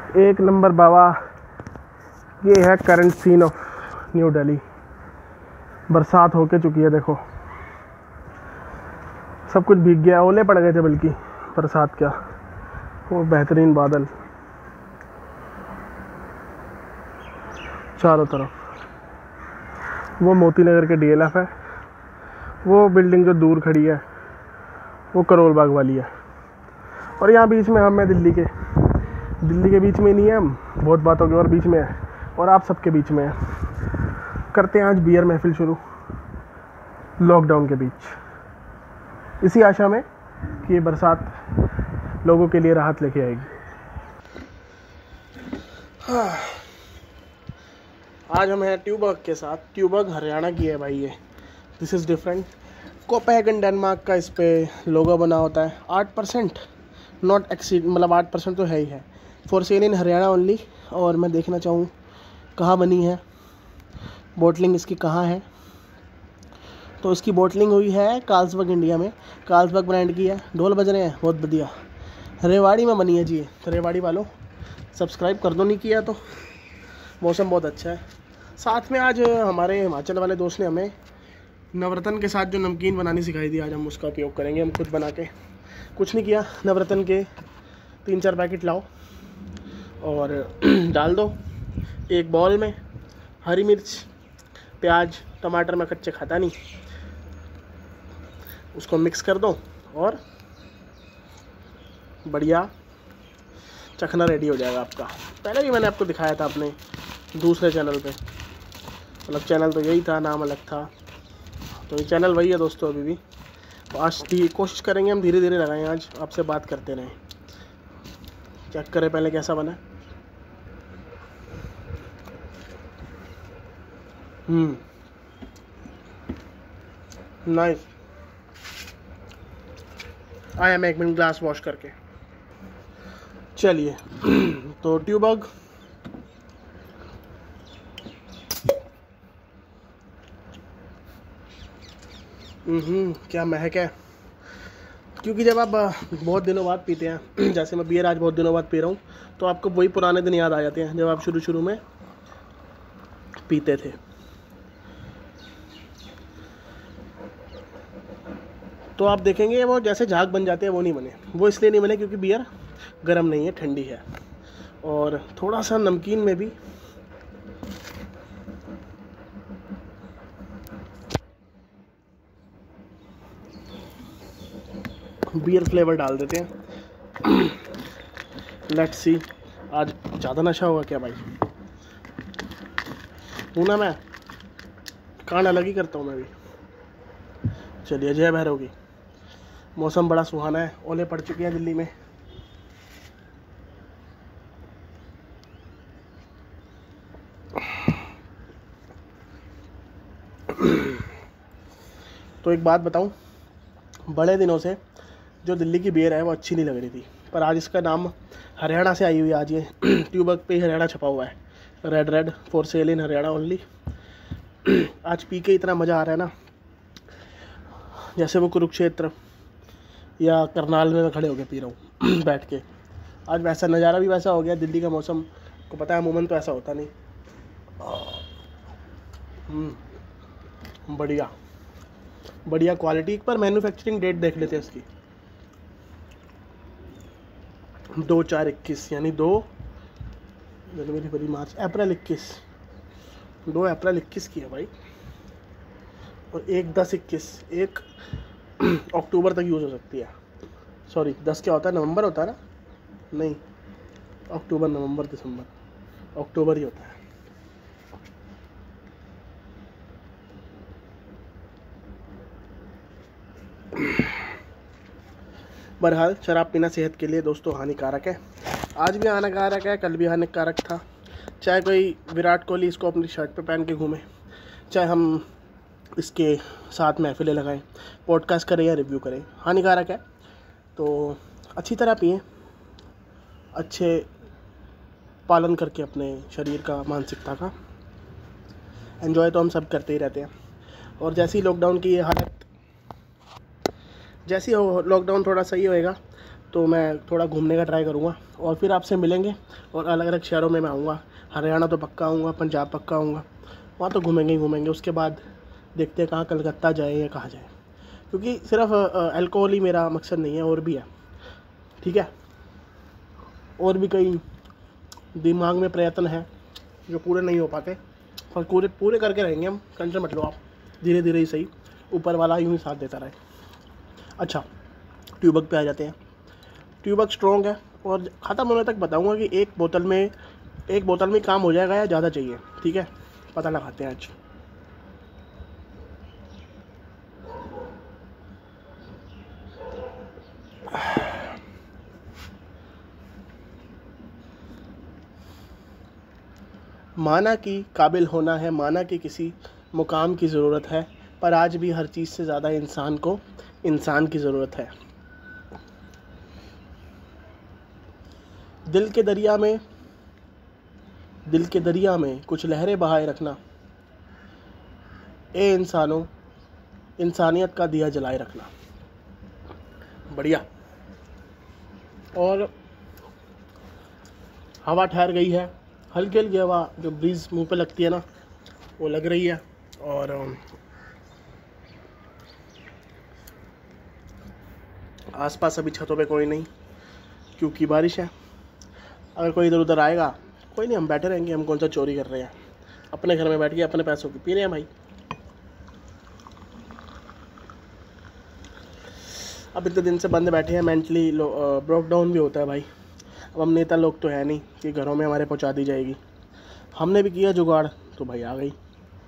एक नंबर बाबा। ये है current scene of New Delhi. बरसात होके चुकी है, देखो सब कुछ भीग गया, ओले पड़ गए थे बल्कि बरसात क्या। वो बेहतरीन बादल चारों तरफ। वो मोती नगर के डीएलएफ है। वो बिल्डिंग जो दूर खड़ी है वो करोल बाग वाली है। और यहाँ बीच में हम हैं दिल्ली के बीच में नहीं है हम, बहुत बातों के और बीच में है, और आप सबके बीच में है। करते हैं आज बियर महफिल शुरू लॉकडाउन के बीच, इसी आशा में कि ये बरसात लोगों के लिए राहत लेके आएगी। आज हम हैं ट्यूबर्ग के साथ। ट्यूबर्ग हरियाणा की है भाई ये। This is different. Copenhagen Denmark का इस पर लोगो बना होता है। 8% नॉट एक्सीड, मतलब 8% तो है ही है। For sale in Haryana only. और मैं देखना चाहूँ कहाँ बनी है, बोटलिंग इसकी कहाँ है। तो इसकी बोटलिंग हुई है कार्लसबर्ग इंडिया में। कार्लसबर्ग ब्रांड की है। ढोल बज रहे हैं, बहुत बढ़िया। रेवाड़ी में बनी है जी। तो रेवाड़ी वालों सब्सक्राइब कर दो, नहीं किया तो। मौसम बहुत अच्छा है। साथ में आज हमारे हिमाचल वाले दोस्त ने हमें नवरत्न के साथ जो नमकीन बनानी सिखाई थी, आज हम उसका उपयोग करेंगे। हम खुद बना के कुछ नहीं किया, नवरत्न के 3-4 पैकेट लाओ और डाल दो एक बॉल में। हरी मिर्च, प्याज, टमाटर मैं कच्चे खाता नहीं, उसको मिक्स कर दो और बढ़िया चखना रेडी हो जाएगा आपका। पहले भी मैंने आपको दिखाया था अपने दूसरे चैनल पे, मतलब चैनल तो यही था, नाम अलग था। तो ये चैनल वही है दोस्तों अभी भी। तो आज भी कोशिश करेंगे हम धीरे धीरे लगाएं, आज आपसे बात करते रहें। चेक करें पहले कैसा बना। नाइस। आया मैं 1 मिनट ग्लास वॉश करके। चलिए तो ट्यूबर्ग क्या महक है। क्योंकि जब आप बहुत दिनों बाद पीते हैं, जैसे मैं बियर आज बहुत दिनों बाद पी रहा हूँ, तो आपको वही पुराने दिन याद आ जाते हैं जब आप शुरू में पीते थे। तो आप देखेंगे वो जैसे झाग बन जाते हैं, वो नहीं बने। वो इसलिए नहीं बने क्योंकि बियर गर्म नहीं है, ठंडी है। और थोड़ा सा नमकीन में भी बियर फ्लेवर डाल देते हैं। लेट्स सी, आज ज़्यादा नशा होगा क्या भाई। पूना मैं कांड अलग ही करता हूँ मैं भी। चलिए, जय भैरव की। मौसम बड़ा सुहाना है, ओले पड़ चुके हैं दिल्ली में। तो एक बात बताऊं, बड़े दिनों से जो दिल्ली की बियर है वो अच्छी नहीं लग रही थी, पर आज इसका नाम हरियाणा से आई हुई है। आज ये ट्यूबर्ग पे हरियाणा छपा हुआ है, red for sale in Haryana only. आज पी के इतना मज़ा आ रहा है ना, जैसे वो कुरुक्षेत्र या करनाल में मैं खड़े होकर पी रहा हूँ बैठ के। आज वैसा नज़ारा भी वैसा हो गया। दिल्ली का मौसम को पता है अमूमन तो ऐसा होता नहीं। बढ़िया क्वालिटी। एक बार मैन्युफैक्चरिंग डेट देख लेते हैं इसकी। 2/4/21 यानी 2 जनवरी, फरवरी, मार्च, अप्रैल 21। 2 अप्रैल 21 की है भाई। और 1/10/21, 1 अक्टूबर तक यूज़ हो सकती है। सॉरी, 10 क्या होता है, नवंबर होता है ना? नहीं, अक्टूबर, नवंबर, दिसंबर, अक्टूबर ही होता है। बहरहाल शराब पीना सेहत के लिए दोस्तों हानिकारक है। आज भी हानिकारक है, कल भी हानिकारक था। चाहे कोई विराट कोहली इसको अपनी शर्ट पे पहन के घूमे, चाहे हम इसके साथ महफिलें लगाएं, पॉडकास्ट करें या रिव्यू करें, हानिकारक है। तो अच्छी तरह पिएं, अच्छे पालन करके अपने शरीर का, मानसिकता का। एंजॉय तो हम सब करते ही रहते हैं। और जैसे ही लॉकडाउन की ये हालत, जैसे ही लॉकडाउन थोड़ा सही होएगा तो मैं थोड़ा घूमने का ट्राई करूँगा और फिर आपसे मिलेंगे और अलग अलग शहरों में मैं आऊँगा। हरियाणा तो पक्का आऊँगा, पंजाब पक्का आऊँगा, वहाँ तो घूमेंगे ही घूमेंगे। उसके बाद देखते हैं कहाँ, कलकत्ता जाए या कहाँ जाए, क्योंकि सिर्फ अल्कोहल ही मेरा मकसद नहीं है, और भी है, ठीक है। और भी कई दिमाग में प्रयत्न है जो पूरे नहीं हो पाते, पर पूरे करके रहेंगे हम, टेंशन मत लो आप, धीरे धीरे ही सही, ऊपर वाला यूँ ही साथ देता रहे। अच्छा, ट्यूबक पे आ जाते हैं। ट्यूबक स्ट्रॉन्ग है और ख़त्म होने तक बताऊंगा कि एक बोतल में काम हो जाएगा या ज़्यादा चाहिए, ठीक है। पता लगाते हैं आज। माना कि काबिल होना है, माना कि किसी मुकाम की ज़रूरत है, पर आज भी हर चीज़ से ज़्यादा इंसान को इंसान की ज़रूरत है। दिल के दरिया में कुछ लहरें बहाए रखना, ए इंसानों, इंसानियत का दिया जलाए रखना। बढ़िया। और हवा ठहर गई है, हल्की हल्की हवा जो ब्रीज मुंह पे लगती है ना, वो लग रही है। और आसपास अभी छतों पे कोई नहीं, क्योंकि बारिश है। अगर कोई इधर उधर आएगा, कोई नहीं, हम बैठे रहेंगे। हम कौन सा चोरी कर रहे हैं, अपने घर में बैठ के अपने पैसों की पी रहे हैं भाई। अब इतने दिन से बंद बैठे हैं, मेंटली ब्रेक डाउन भी होता है भाई। अब हम नेता लोग तो है नहीं कि घरों में हमारे पहुंचा दी जाएगी। हमने भी किया जुगाड़, तो भाई आ गई,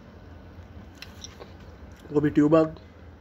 वो भी ट्यूबक।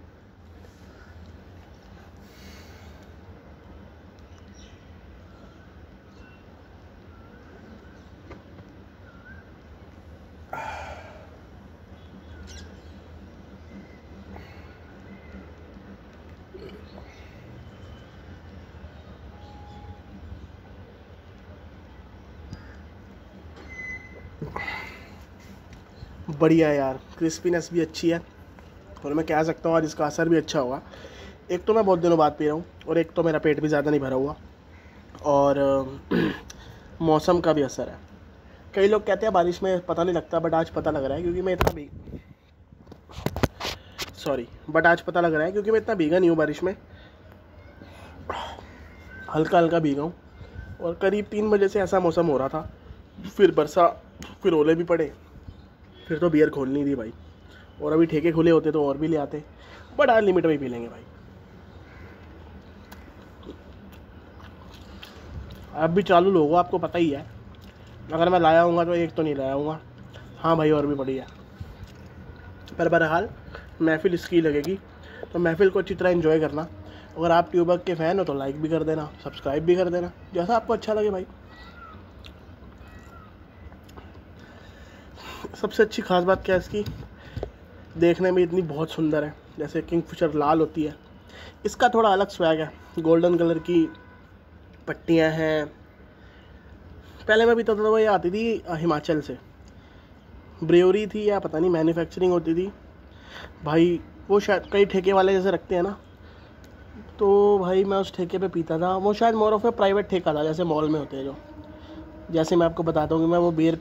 बढ़िया यार, क्रिस्पीनेस भी अच्छी है, और मैं कह सकता हूँ आज इसका असर भी अच्छा हुआ। एक तो मैं बहुत दिनों बाद पी रहा हूँ, और एक तो मेरा पेट भी ज़्यादा नहीं भरा हुआ, और मौसम का भी असर है। कई लोग कहते हैं बारिश में पता नहीं लगता, बट आज पता लग रहा है, क्योंकि मैं इतना भीगा नहीं हूँ बारिश में। हल्का हल्का भीगा हूँ, और करीब 3 बजे से ऐसा मौसम हो रहा था, फिर बरसा, फिर ओले भी पड़े, फिर तो बियर खोलनी थी भाई। और अभी ठेके खुले होते तो और भी ले आते, बट आज लिमिट में ही पी लेंगे भाई। अब भी चालू लोगों, आपको पता ही है, अगर मैं लाया हूँगा तो एक तो नहीं लाया हूँगा, हाँ भाई, और भी बढ़िया। पर बहरहाल महफिल इसकी लगेगी, तो महफिल को अच्छी तरह एंजॉय करना। अगर आप ट्यूबक के फ़ैन हो तो लाइक भी कर देना, सब्सक्राइब भी कर देना, जैसा आपको अच्छा लगे भाई। सबसे अच्छी खास बात क्या है इसकी, देखने में इतनी बहुत सुंदर है, जैसे किंगफिशर लाल होती है, इसका थोड़ा अलग स्वैग है। गोल्डन कलर की पट्टियाँ हैं। पहले मैं पीता था तो ये आती थी हिमाचल से, ब्रेवरी थी या पता नहीं मैन्युफैक्चरिंग होती थी भाई, वो शायद कई ठेके वाले जैसे रखते हैं ना, तो भाई मैं उस ठेके पे पीता था। वो शायद मोर ऑफ ए प्राइवेट ठेका था, जैसे मॉल में होते हैं जो। जैसे मैं आपको बताता हूँ कि मैं वो बियर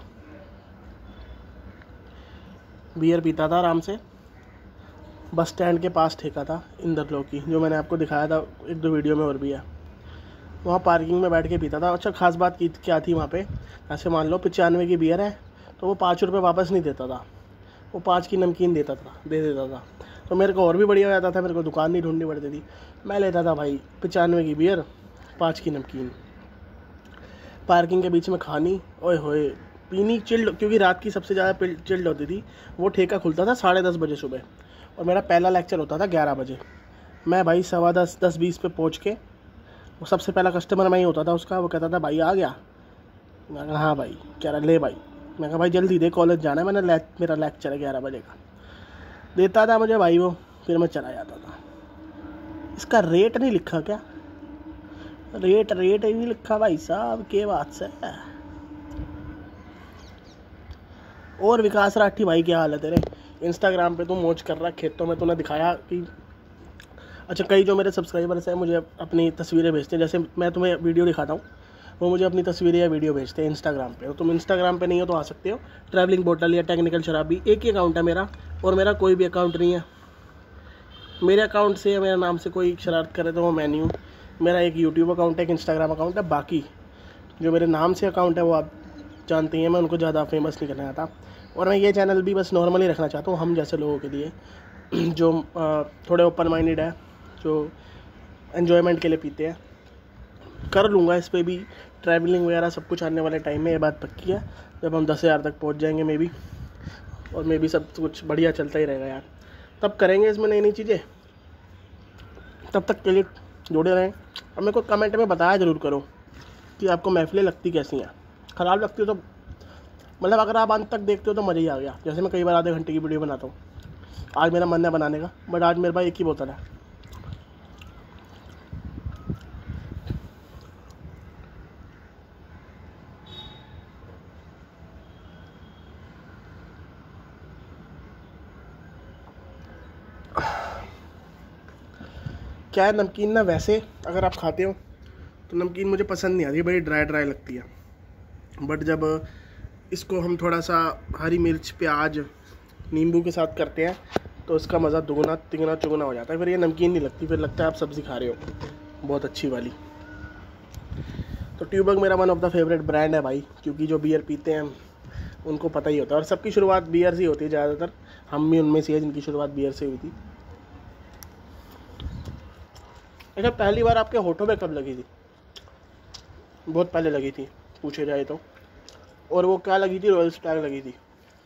पीता था आराम से, बस स्टैंड के पास ठेका था इंदरलो की, जो मैंने आपको दिखाया था 1-2 वीडियो में और भी है। वहाँ पार्किंग में बैठ के पीता था। अच्छा, खास बात की क्या थी वहाँ पे, ऐसे मान लो 95 की बियर है तो वो 5 रुपये वापस नहीं देता था, वो 5 की नमकीन दे देता था। तो मेरे को और भी बढ़िया हो जाता था, मेरे को दुकान नहीं ढूंढनी पड़ती थी, मैं लेता था भाई 95 की बियर, 5 की नमकीन, पार्किंग के बीच में खानी, ओए होए, पीनी, चिल्ड, क्योंकि रात की सबसे ज़्यादा चिल्ड होती थी। वो ठेका खुलता था 10:30 बजे सुबह, और मेरा पहला लेक्चर होता था 11 बजे। मैं भाई 10:15, 10:20 पे पहुँच के, वो सबसे पहला कस्टमर मैं ही होता था उसका। वो कहता था भाई आ गया, मैं कहा हाँ भाई, कह रहा ले भाई, मैं कहा भाई जल्दी दे, कॉलेज जाना है, मेरा लेक्चर है 11 बजे का। देता था मुझे भाई वो, फिर मैं चला जाता था। इसका रेट नहीं लिखा क्या, रेट ही नहीं लिखा भाई साहब, के बात से। और विकास राठी भाई क्या हाल है तेरे, इंस्टाग्राम पे तू मौज कर रहा है, खेतों में तूने दिखाया कि अच्छा, कई जो मेरे सब्सक्राइबर्स हैं मुझे अपनी तस्वीरें भेजते हैं, जैसे मैं तुम्हें वीडियो दिखाता हूँ, वो मुझे अपनी तस्वीरें या वीडियो भेजते हैं इंस्टाग्राम पे। तुम इंस्टाग्राम पे नहीं हो तो आ सकते हो, ट्रैवलिंग बोतल या टेक्निकल शराबी एक ही अकाउंट है मेरा, और मेरा कोई भी अकाउंट नहीं है। मेरे अकाउंट से या मेरे नाम से कोई शरारत करे तो वो मैं नहीं हूँ। मेरा एक यूट्यूब अकाउंट है, एक इंस्टाग्राम अकाउंट है, बाकी जो मेरे नाम से अकाउंट है वो आप जानते हैं, मैं उनको ज़्यादा फेमस नहीं करना चाहता। और मैं ये चैनल भी बस नॉर्मली रखना चाहता हूँ हम जैसे लोगों के लिए, जो थोड़े ओपन माइंडेड है, जो एन्जॉयमेंट के लिए पीते हैं। कर लूँगा इस पर भी ट्रैवलिंग वगैरह सब कुछ आने वाले टाइम में, ये बात पक्की है। जब हम 10,000 तक पहुँच जाएंगे मे बी, और मे बी सब कुछ बढ़िया चलता ही रहेगा यार, तब करेंगे इसमें नई नई चीज़ें। तब तक के लिए जुड़े रहें, और मेरे को कमेंट में बताया ज़रूर करो कि आपको महफिलें लगती कैसी हैं। ख़राब लगती हो तो मतलब अगर आप अंत तक देखते हो तो मज़ा ही आ गया। जैसे मैं कई बार आधे घंटे की वीडियो बनाता हूँ, आज मेरा मन है बनाने का, बट आज मेरे पास एक ही बोतल है। क्या है, नमकीन ना वैसे अगर आप खाते हो तो नमकीन मुझे पसंद नहीं आती, बड़ी ड्राई ड्राई लगती है। बट जब इसको हम थोड़ा सा हरी मिर्च, प्याज, नींबू के साथ करते हैं तो उसका मज़ा दुगना तिगुना चुगुना हो जाता है। फिर ये नमकीन नहीं लगती, फिर लगता है आप सब्ज़ी खा रहे हो बहुत अच्छी वाली। तो ट्यूबर्ग मेरा one of the favourite brand है भाई, क्योंकि जो बियर पीते हैं उनको पता ही होता है, और सबकी शुरुआत बियर से ही होती है ज़्यादातर। हम भी उनमें से है जिनकी शुरुआत बियर से हुई थी। अच्छा, पहली बार आपके होठों पे कब लगी थी? बहुत पहले लगी थी पूछे जाए तो, और वो क्या लगी थी? रॉयल स्टैग लगी थी।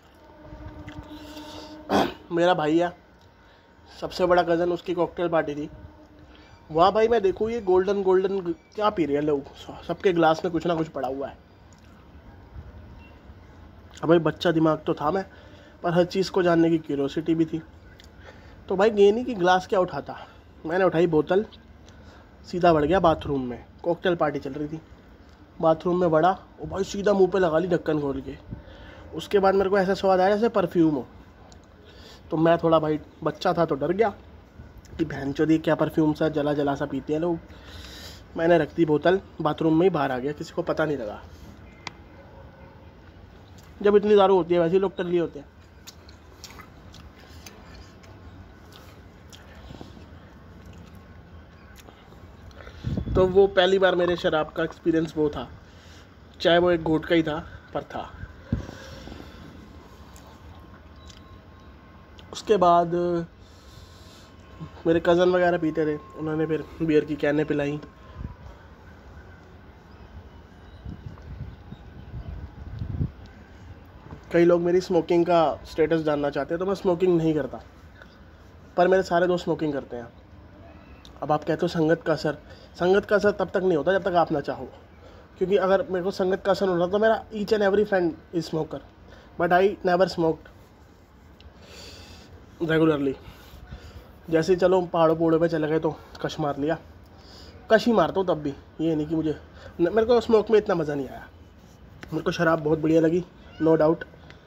मेरा भाई है, सबसे बड़ा कज़न, उसकी कॉकटेल पार्टी थी। वहाँ भाई मैं देखूँ ये गोल्डन क्या पी रहे हैं लोग, सबके गिलास में कुछ ना कुछ पड़ा हुआ है। अब भाई बच्चा दिमाग तो था मैं, पर हर चीज़ को जानने की क्यूरियोसिटी भी थी। तो भाई ये नहीं कि गिलास क्या उठाता, मैंने उठाई बोतल, सीधा बढ़ गया बाथरूम में। कॉकटेल पार्टी चल रही थी, बाथरूम में बढ़ा और भाई सीधा मुंह पे लगा ली ढक्कन खोल के। उसके बाद मेरे को ऐसा स्वाद आया जैसे परफ्यूम हो। तो मैं थोड़ा भाई बच्चा था तो डर गया कि बहनचोद ये क्या परफ्यूम सा जला जला सा पीते हैं लोग। मैंने रख दी बोतल, बाथरूम में ही बाहर आ गया, किसी को पता नहीं लगा। जब इतनी दारू होती है वैसे ही लोग टल्ली होते हैं। तो वो पहली बार मेरे शराब का एक्सपीरियंस वो था, चाहे वो एक घूंट का ही था, पर था। उसके बाद मेरे कज़न वगैरह पीते थे, उन्होंने फिर बियर की कैनें पिलाई। कई लोग मेरी स्मोकिंग का स्टेटस जानना चाहते हैं, तो मैं स्मोकिंग नहीं करता, पर मेरे सारे दोस्त स्मोकिंग करते हैं। अब आप कहते हो संगत का असर, संगत का असर तब तक नहीं होता जब तक आप ना चाहो, क्योंकि अगर मेरे को संगत का असर होता तो मेरा each and every friend is smoker, but I never smoked regularly. जैसे चलो पहाड़ों पे चले गए तो कश मार लिया, कश ही मारता हूँ तब भी, ये नहीं कि मेरे को स्मोक में इतना मज़ा नहीं आया। मेरे को शराब बहुत बढ़िया लगी, नो डाउट,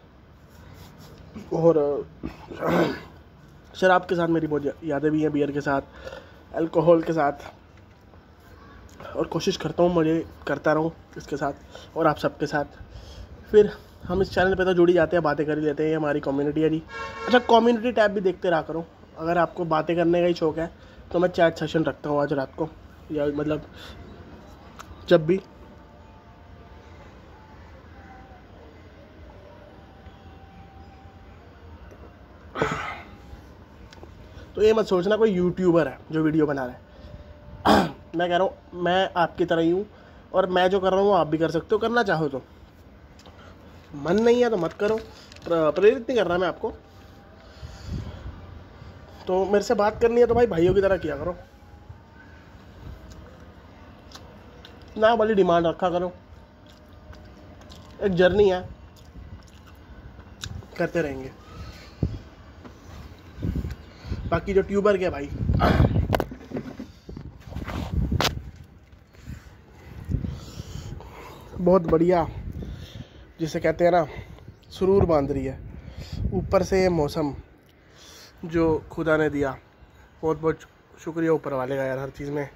और शराब के साथ मेरी बहुत यादें भी हैं, बियर के साथ, अल्कोहल के साथ, और कोशिश करता हूँ मज़े करता रहूँ इसके साथ और आप सबके साथ। फिर हम इस चैनल पे तो जुड़ ही जाते हैं, बातें कर ही लेते हैं, ये हमारी कम्युनिटी है जी। अच्छा, कम्युनिटी टैब भी देखते रहा करो, अगर आपको बातें करने का ही शौक़ है तो मैं चैट सेशन रखता हूँ आज रात को, या मतलब जब भी। तो ये मत सोचना कोई यूट्यूबर है जो वीडियो बना रहा है। मैं कह रहा हूँ मैं आपकी तरह ही हूँ, और मैं जो कर रहा हूँ वो आप भी कर सकते हो, करना चाहो तो। मन नहीं है तो मत करो, प्रेरित नहीं कर रहा मैं आपको। तो मेरे से बात करनी है तो भाई भाइयों की तरह किया करो, ना वाली डिमांड रखा करो। एक जर्नी है, करते रहेंगे। बाकी जो ट्यूबर के भाई, बहुत बढ़िया, जिसे कहते हैं ना सुरूर बांध रही है। ऊपर से ये मौसम जो खुदा ने दिया, बहुत बहुत शुक्रिया ऊपर वाले का यार हर चीज़ में।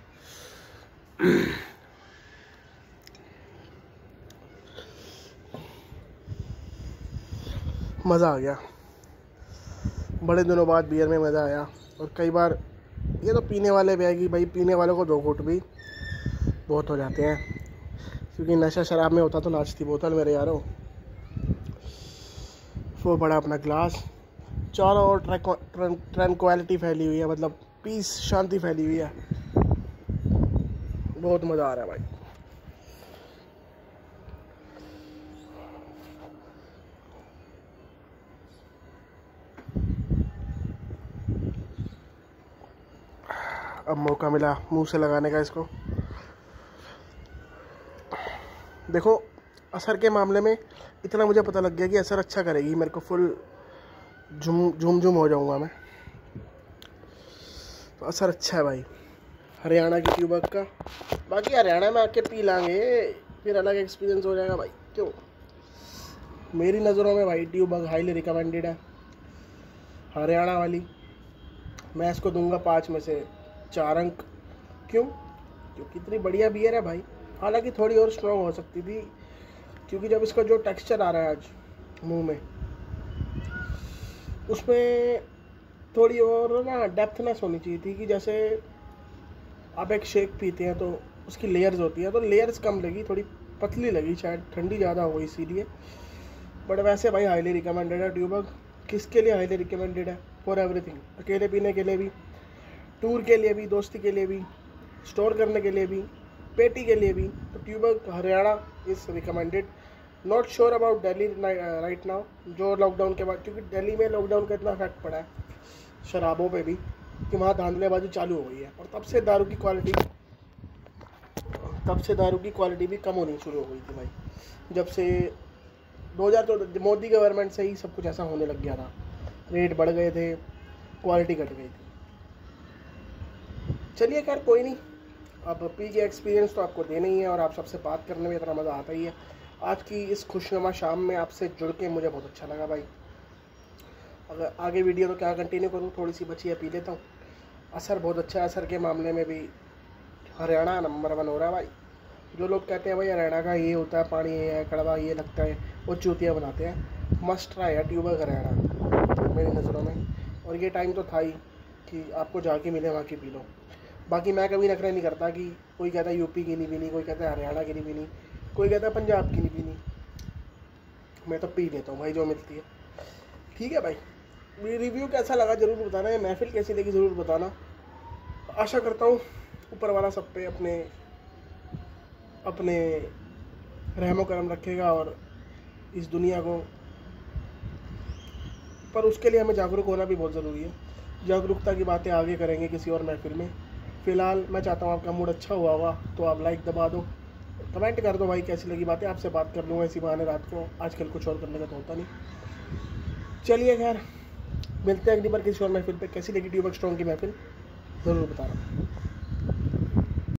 मज़ा आ गया, बड़े दिनों बाद बियर में मज़ा आया। और कई बार ये तो पीने वाले भी है कि भाई पीने वालों को 2 घूंट भी बहुत हो जाते हैं, क्योंकि नशा शराब में होता तो नाचती बोतल मेरे यारों। वो बड़ा अपना ग्लास, चारों ओर ट्रैंक्विलिटी फैली हुई है, मतलब पीस, शांति फैली हुई है। बहुत मज़ा आ रहा है भाई। अब मौका मिला मुंह से लगाने का इसको। देखो असर के मामले में इतना मुझे पता लग गया कि असर अच्छा करेगी, मेरे को फुल झूम हो जाऊंगा मैं, तो असर अच्छा है भाई हरियाणा की ट्यूबक का। बाकी हरियाणा में आके पी लांगे, फिर अलग एक्सपीरियंस हो जाएगा भाई। क्यों, मेरी नज़रों में भाई ट्यूबक हाईली रिकमेंडेड है हरियाणा वाली। मैं इसको दूंगा 5 में से 4 अंक। क्यों, क्योंकि इतनी बढ़िया बियर है भाई। हालांकि थोड़ी और स्ट्रॉन्ग हो सकती थी, क्योंकि जब इसका जो टेक्सचर आ रहा है आज मुंह में, उसमें थोड़ी और ना डेप्थनेस होनी चाहिए थी। कि जैसे आप एक शेक पीते हैं तो उसकी लेयर्स होती है, तो लेयर्स कम लगी, थोड़ी पतली लगी, शायद ठंडी ज़्यादा हो गई इसीलिए। बट वैसे भाई हाईली रिकमेंडेड है ट्यूबक। किसके लिए हाईली रिकमेंडेड है? फॉर एवरीथिंग, अकेले पीने के लिए भी, टूर के लिए भी, दोस्ती के लिए भी, स्टोर करने के लिए भी, पेटी के लिए भी। तो ट्यूबक Haryana is recommended. Not sure about Delhi right now, जो लॉकडाउन के बाद, क्योंकि दिल्ली में लॉकडाउन का इतना इफेक्ट पड़ा है शराबों पे भी कि वहाँ धांधलेबाजी चालू हो गई है। और तब से दारू की क्वालिटी भी कम होनी शुरू हो गई थी भाई। जब से 2014 मोदी गवर्नमेंट से ही सब कुछ ऐसा होने लग गया था, रेट बढ़ गए थे, क्वालिटी घट गई थी। चलिए खैर कोई नहीं, अब पी के एक्सपीरियंस तो आपको देना ही है, और आप सबसे बात करने में इतना मज़ा आता ही है। आज की इस खुशनुमा शाम में आपसे जुड़ के मुझे बहुत अच्छा लगा भाई। अगर आगे वीडियो तो क्या कंटिन्यू करूँ, थोड़ी सी बची है, पी लेता हूँ। असर बहुत अच्छा है, असर के मामले में भी हरियाणा नंबर 1 हो रहा है भाई। जो लोग कहते हैं भाई हरियाणा का ये होता है, पानी ये है, कड़वा ये लगता है, वो चूतिया बनाते हैं। मस्ट ट्राई है ट्यूबक हरियाणा मेरी नज़रों में। और ये टाइम तो था ही कि आपको जाके मिले वहाँ की पी लो। बाकी मैं कभी नखरे नहीं करता कि कोई कहता है यूपी की नहीं पीनी, कोई कहता है हरियाणा की नहीं पीनी, कोई कहता है पंजाब की नहीं पीनी। मैं तो पी लेता हूँ भाई जो मिलती है। ठीक है भाई, रिव्यू कैसा लगा ज़रूर बताना, ये महफिल कैसी लगी ज़रूर बताना। आशा करता हूँ ऊपर वाला सब पे अपने रहमो करम रखेगा और इस दुनिया को, पर उसके लिए हमें जागरूक होना भी बहुत ज़रूरी है। जागरूकता की बातें आगे करेंगे किसी और महफिल में। फ़िलहाल मैं चाहता हूँ आपका मूड अच्छा हुआ होगा तो आप लाइक दबा दो, कमेंट कर दो भाई कैसी लगी बातें। आपसे बात कर लूँगा इसी बहाने रात को, आजकल कुछ और करने का तो होता नहीं। चलिए खैर, मिलते हैं अगली बार किसी और महफिल पे। कैसी लगी ट्यूबक स्ट्रॉन्ग की महफिल ज़रूर बताना।